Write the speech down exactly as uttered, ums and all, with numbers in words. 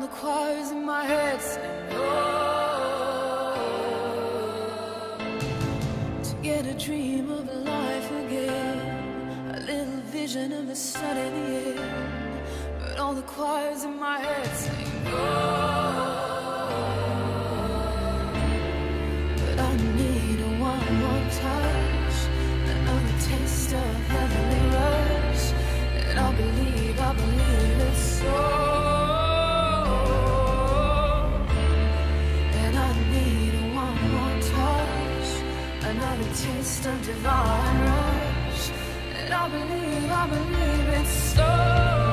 choirs in my head sing, oh, to get a dream of life again, a little vision of the sun in the air. But all the choirs in my head sing, oh, but I need a one more touch, another taste of heavenly rush, and I believe, I believe it's so. Another taste of divine rush, and I believe, I believe it's so.